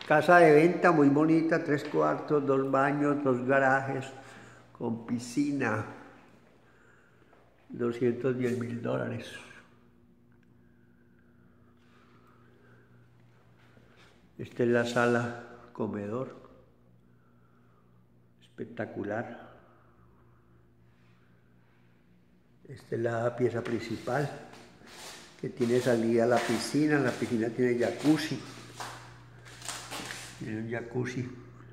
Casa de venta muy bonita, 3 cuartos, 2 baños, 2 garajes, con piscina, $210.000. Esta es la sala comedor, espectacular. Esta es la pieza principal, que tiene salida a la piscina. La piscina tiene jacuzzi. Tiene un jacuzzi.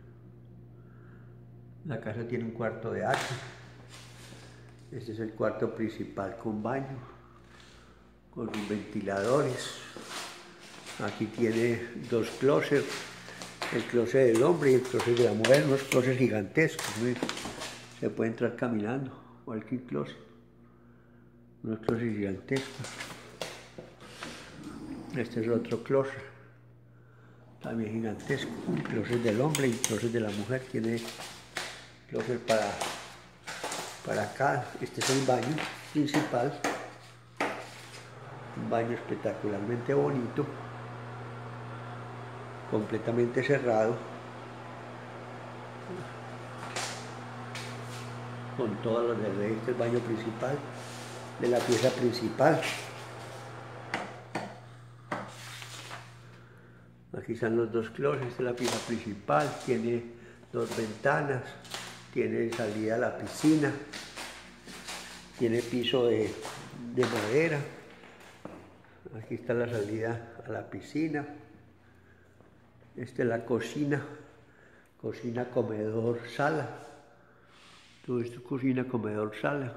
La casa tiene un cuarto de atrio. Este es el cuarto principal con baño, con sus ventiladores. Aquí tiene 2 closets, el closet del hombre y el closet de la mujer, unos closets gigantescos. Se puede entrar caminando, cualquier closet, unos closets gigantescos. Este es otro closet, también gigantesco, un closet del hombre y un closet de la mujer. Tiene closet para acá. Este es el baño principal, un baño espectacularmente bonito, completamente cerrado, con todos los de ley. Este es el baño principal de la pieza principal. Aquí están los 2 closets. Esta es la pieza principal, tiene 2 ventanas, tiene salida a la piscina, tiene piso de madera. Aquí está la salida a la piscina. Esta es la cocina, cocina, comedor, sala. Todo esto es cocina, comedor, sala.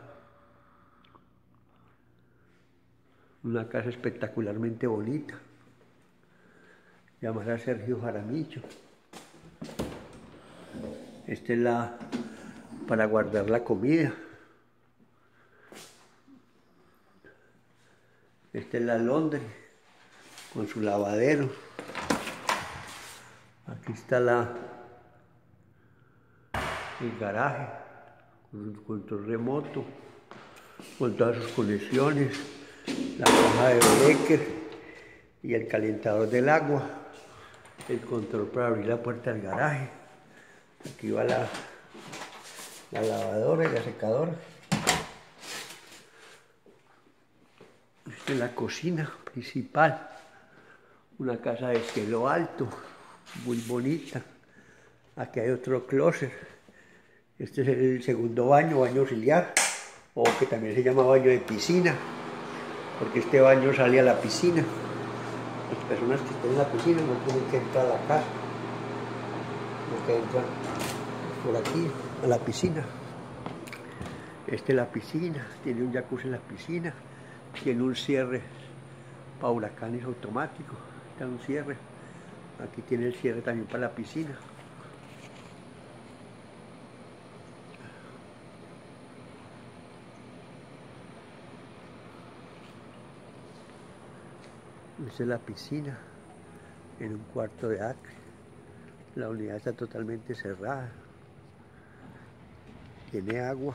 Una casa espectacularmente bonita. Llamar a Sergio Jaramillo. Esta es para guardar la comida. Esta es la laundry con su lavadero. Aquí está el garaje con su control remoto, con todas sus conexiones, la caja de breaker y el calentador del agua, el control para abrir la puerta del garaje. Aquí va la lavadora y la secadora. Esta es la cocina principal, una casa de cielo alto, muy bonita. Aquí hay otro closet. Este es el segundo baño, baño auxiliar, o que también se llama baño de piscina, porque este baño sale a la piscina. Las personas que estén en la piscina no tienen que entrar a la casa, sino que entran por aquí a la piscina. Esta es la piscina, tiene un jacuzzi en la piscina, tiene un cierre para huracanes automático. Está un cierre. Aquí tiene el cierre también para la piscina. Esta es la piscina en un cuarto de acre. La unidad está totalmente cerrada. Tiene agua.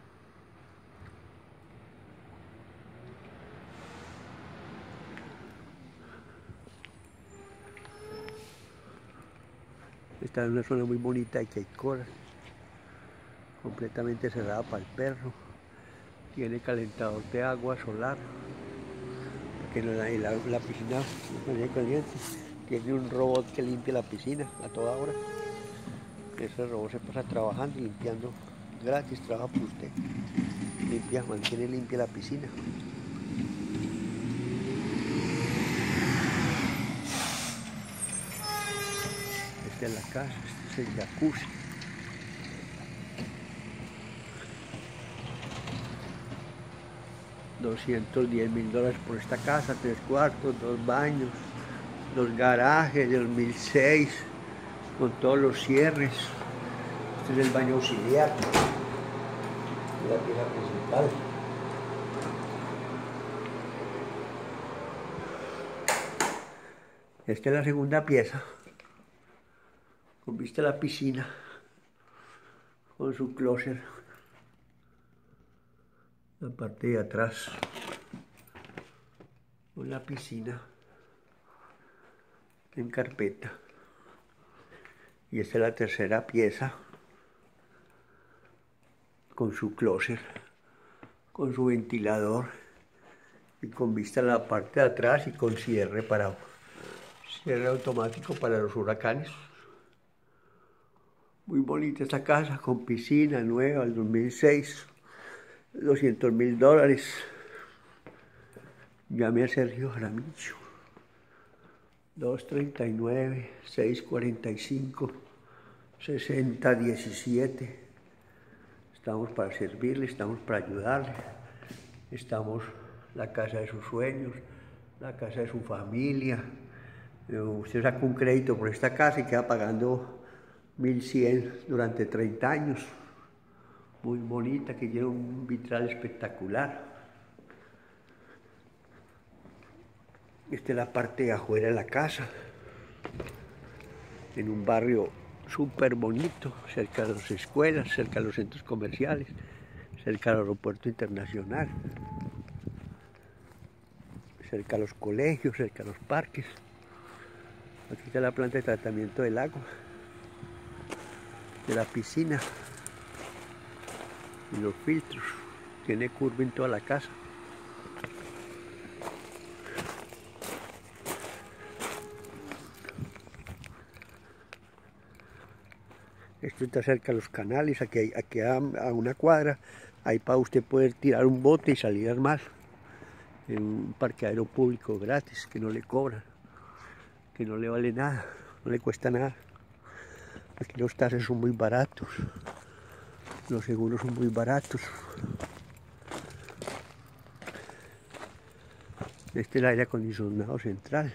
Está en una zona muy bonita de Queicoa, completamente cerrada para el perro. Tiene calentador de agua solar, porque la piscina no caliente. Tiene un robot que limpia la piscina a toda hora. Ese robot se pasa trabajando y limpiando gratis, trabaja por usted. Mantiene limpia la piscina. Esta es la casa, este es el jacuzzi. $210.000 por esta casa, 3 cuartos, 2 baños, 2 garajes del 2006, con todos los cierres. Este es el baño auxiliar, la pieza principal. Esta es la segunda pieza, con vista a la piscina, con su closet, la parte de atrás, con la piscina en carpeta. Y esta es la tercera pieza con su closet, con su ventilador y con vista a la parte de atrás y con cierre automático para los huracanes. Muy bonita esta casa, con piscina nueva, del 2006, $200.000. Llame a Sergio Jaramillo, 239-645-6017. Estamos para servirle, estamos para ayudarle. Estamos la casa de sus sueños, la casa de su familia. Usted saca un crédito por esta casa y queda pagando 1.100 durante 30 años. Muy bonita, que tiene un vitral espectacular. Esta es la parte de afuera de la casa, en un barrio súper bonito, cerca de las escuelas, cerca de los centros comerciales, cerca del aeropuerto internacional, cerca de los colegios, cerca de los parques. Aquí está la planta de tratamiento del agua, de la piscina y los filtros. Tiene curva en toda la casa. Esto está cerca de los canales, aquí a una cuadra, ahí para usted poder tirar un bote y salir al mar, en un parqueadero público gratis, que no le cobran, que no le vale nada, no le cuesta nada. Aquí los taxes son muy baratos, los seguros son muy baratos. Este es el aire acondicionado central.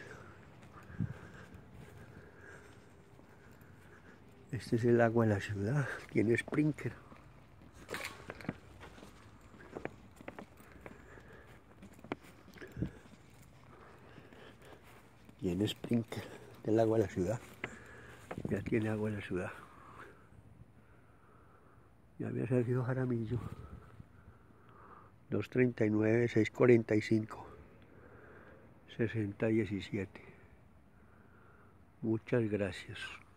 Este es el agua de la ciudad, tiene sprinkler. Tiene sprinkler del agua de la ciudad. Ya tiene agua en la ciudad. Ya había Sergio Jaramillo. 239-645-6017. Muchas gracias.